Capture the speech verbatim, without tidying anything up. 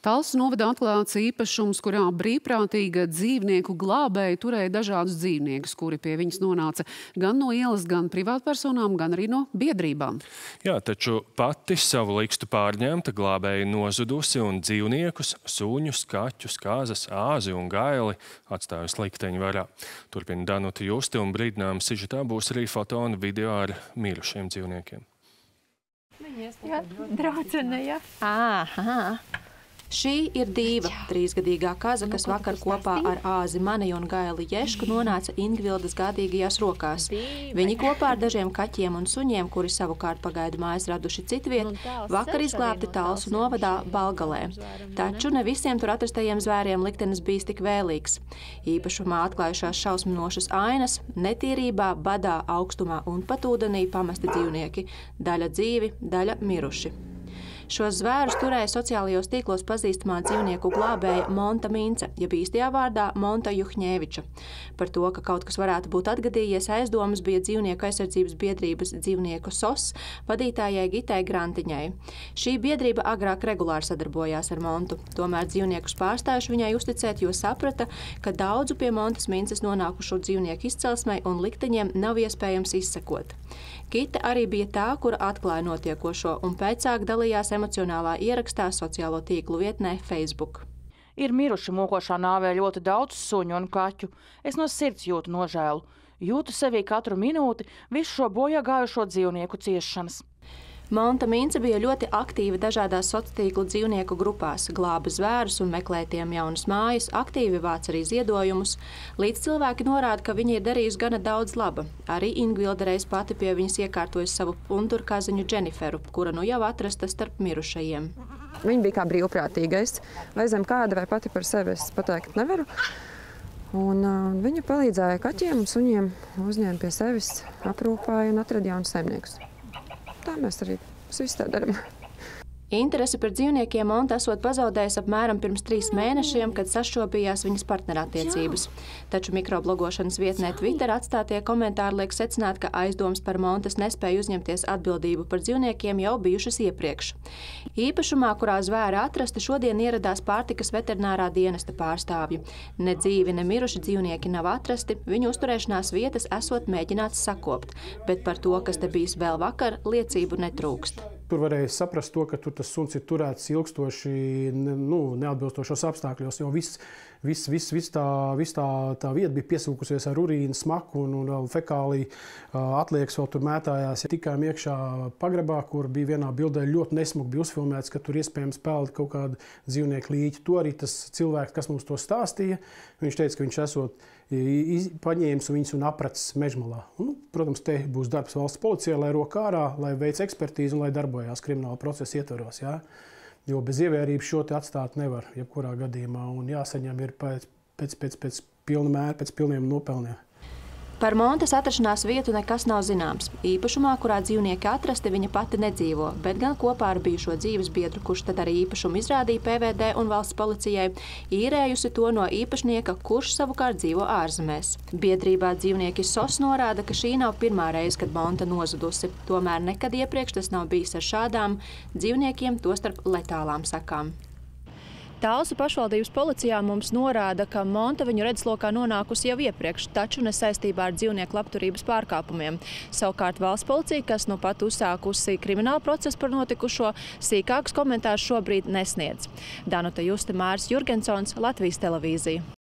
Talsu novadā atklāts īpašums, kurā brīvprātīga dzīvnieku glābēja turēja dažādus dzīvniekus, kuri pie viņas nonāca gan no ielas, gan privātpersonām, gan arī no biedrībām. Jā, taču pati savu likstu pārņemta glābēja nozudusi un dzīvniekus, suņus, kaķus, kāzas, āzi un gaili atstājusi likteņu varā. Turpina Danuta Juste un brīdinājuma sižetā būs arī foto un video ar mirušiem dzīvniekiem. Jā, draudzene, jā. Aha. Šī ir Dīva, trīsgadīgā kaza, kas vakar kopā ar āzi Maniju un Gaili Ješku nonāca Ingvildas gādīgajās rokās. Viņi kopā ar dažiem kaķiem un suņiem, kuri savukārt pagaidu mājas raduši citviet, vakar izglābti Talsu novadā Balgalē. Taču ne visiem tur atrastajiem zvēriem liktenis bijis tik vēlīgs. Īpašumā atklājušās šausminošas ainas, netīrībā, badā, augstumā un pat ūdenī pamesti dzīvnieki, daļa dzīvi, daļa miruši. Šos zvērus turēja sociālajos tīklos pazīstamā dzīvnieku glābēja Monta Mince, jeb īstajā vārdā Monta Juhņēviča. Par to, ka kaut kas varētu būt atgadījies, aizdomas bija dzīvnieku aizsardzības biedrības dzīvnieku S O S vadītājai Gitai Grantiņai. Šī biedrība agrāk regulāri sadarbojās ar Montu. Tomēr dzīvniekus pārstājuši viņai uzticēt, jo saprata, ka daudzu pie Montas Minces nonākušo dzīvnieku izcelsmei un likteņiem nav iespējams izsekot. Gita arī bija tā, kura atklāja notiekošo un pēcāk dalījās emocionālā ierakstā sociālo tīklu vietnē Facebook. Ir miruši mokošā nāvē ļoti daudz suņu un kaķu. Es no sirds jūtu nožēlu. Jūtu sevī katru minūti visu šo bojā gājušo dzīvnieku ciešanas. Monta Mince bija ļoti aktīva dažādās sociālo tīklu dzīvnieku grupās, glāba zvērus un meklēja tiem jaunas mājas, aktīvi vāc arī ziedojumus. Līdz cilvēki norāda, ka viņa ir darījusi gana daudz laba. Arī Ingvilda reiz pati pie viņas iekārtojas savu punturkaziņu Dženiferu, kura nu jau atrasta starp mirušajiem. Viņa bija kā brīvprātīgais, vai zem kāda, vai pati par sevi es pateikt nevaru. Un uh, viņa palīdzēja kaķiem un suņiem, uzņēma pie sevis, aprūpāja un atrada jaunus saimniekus. Tā mēs arī visu tā darām. Interesi par dzīvniekiem Monta esot pazaudējis apmēram pirms trīs mēnešiem, kad sašķobījās viņas partnerattiecības. Taču mikroblogošanas vietnē Twitter atstātie komentāri liek secināt, ka aizdomas par Montas nespēju uzņemties atbildību par dzīvniekiem jau bijušas iepriekš. Īpašumā, kurā zvēri atrasti, šodien ieradās pārtikas veterinārā dienesta pārstāvji. Ne dzīvi, ne miruši dzīvnieki nav atrasti, viņu uzturēšanās vietas esot mēģināts sakopt, bet par to, kas te bijis vēl vakar, liecību netrūkst. Tur varēja saprast to, ka tur tas suns ir turēts ilgstoši, nu, neatbilstošos apstākļos, jo viss, viss, viss, viss tā, viss tā, tā vieta bija piesūkusies ar urīnu, smaku un, un fekāliju atliekas vēl tur mētājās. Tikām iekšā pagrabā, kur bija vienā bildē ļoti nesmuki bija uzfilmēts, ka tur iespējams peld kaut kādu dzīvnieku līķi. To arī tas cilvēks, kas mums to stāstīja, viņš teica, ka viņš esot paņēmis viņus un apracis mežmalā. Un, protams, te būs darbs valsts policijai, lai rok ārā, lai veic ekspertīzi un lai darbojās krimināla procesa ietvaros. Jā. Jo bez ievērības šo te atstāt nevar, jebkurā gadījumā, un jāsaņem ir pēc, pēc, pēc, pēc pilna mēra, pēc pilniem nopelniem. Par Montas atrašanās vietu nekas nav zināms. Īpašumā, kurā dzīvnieki atrasti, viņa pati nedzīvo, bet gan kopā ar bijušo dzīves biedru, kurš tad arī īpašumu izrādīja P V D un valsts policijai, īrējusi to no īpašnieka, kurš savukārt dzīvo ārzemēs. Biedrībā dzīvnieki S O S norāda, ka šī nav pirmā reize, kad Monta nozudusi. Tomēr nekad iepriekš tas nav bijis ar šādām dzīvniekiem, tostarp letālām sakām. Talsu pašvaldības policijā mums norāda, ka Monta viņu redzeslokā nonākusi jau iepriekš, taču ne saistībā ar dzīvnieku labturības pārkāpumiem. Savukārt valsts policija, kas nu pat uzsākusi kriminālu procesu par notikušo, sīkākus komentārus šobrīd nesniedz. Danuta Juste, Māris Jurgensons, Latvijas televīzija.